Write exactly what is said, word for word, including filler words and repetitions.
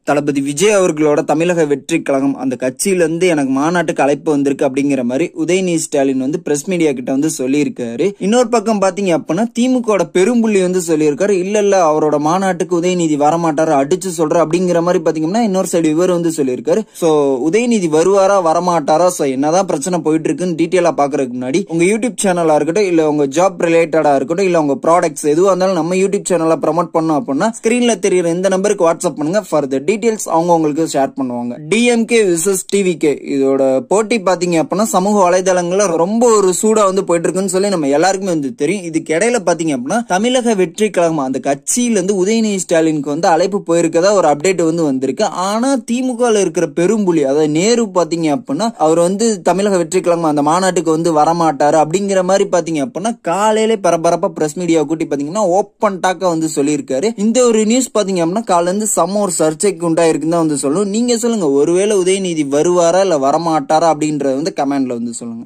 தளபதி விஜய் அவர்களோட தமிழக வெற்றி கழகம் அந்த கட்சியில இருந்து எனக்கு மாநாட்டுக்கு அழைப்பு வந்திருக்கு அப்படிங்கிற மாதிரி உதயநிதி ஸ்டாலின் வந்து பிரஸ் மீடியா கிட்ட வந்து சொல்லியிருக்காரு. இன்னொரு பக்கம் பாத்தீங்க அப்படின்னா திமுக பெரும்புள்ளி வந்து சொல்லியிருக்காரு, இல்ல இல்ல அவரோட மாநாட்டுக்கு உதயநிதி வரமாட்டாரு, அடிச்சு சொல்ற அப்படிங்கிற மாதிரி பாத்தீங்கன்னா இன்னொரு சைடு இவர் வந்து சொல்லியிருக்காரு. சோ உதயநிதி வருவாரா வரமாட்டாரா, சோ என்னதான் பிரச்சனை போயிட்டு இருக்குன்னு டீட்டெயிலா பாக்குறதுக்கு முன்னாடி உங்க யூடியூப் சேனலா இருக்கட்டும், இல்ல உங்க ஜாப் ரிலேட்டடா இருக்கட்டும், இல்ல உங்க ப்ராடக்ட்ஸ் எதுவா இருந்தாலும் நம்ம யூடியூப் சேனலை ப்ரமோட் பண்ணோம் அப்படின்னா ஸ்கிரீன்ல தெரியுற இந்த நம்பருக்கு வாட்ஸ்அப் பண்ணுங்க. ஃபார் த டீடைல்ஸ் அவங்க உங்களுக்கு ஷேர் பண்ணுவாங்க. டிஎம்கே விசஸ் டிவிகே இதோட போட்டி பாத்தீங்க அப்படின்னா சமூக வலைதளங்கள்ல ரொம்ப ஒரு சூடா வந்து போயிட்டு இருக்குன்னு சொல்லி நம்ம எல்லாருக்குமே வந்து தெரியும். இதுக்கு இடையில பாத்தீங்க அப்படின்னா தமிழக வெற்றி கழகம் அந்த கட்சியில இருந்து உதயநிதி ஸ்டாலினுக்கு வந்து அழைப்பு போயிருக்கதா ஒரு அப்டேட் வந்து வந்திருக்கு. ஆனா திமுக இருக்கிற பெரும்புலி அதாவது நேரு பாத்தீங்க அப்படின்னா அவர் வந்து தமிழக வெற்றி கழகம் அந்த மாநாட்டுக்கு வந்து வரமாட்டாரு அப்படிங்கிற மாதிரி பாத்தீங்க அப்படின்னா காலையில பரபரப்பா பிரஸ் மீடியா கூட்டி பாத்தீங்கன்னா ஓப்பன் டாக்க வந்து சொல்லியிருக்காரு. இந்த ஒரு நியூஸ் பாத்தீங்க அப்படின்னா காலையில இருந்து சம ஒரு சர்ச்சைக்கு உண்டாயிருக்குன்னு தான் வந்து சொல்லணும். நீங்க சொல்லுங்க, ஒருவேளை உதயநிதி வருவாரா இல்ல வரமாட்டாரா அப்படின்றத வந்து கமெண்ட்ல வந்து சொல்லுங்க.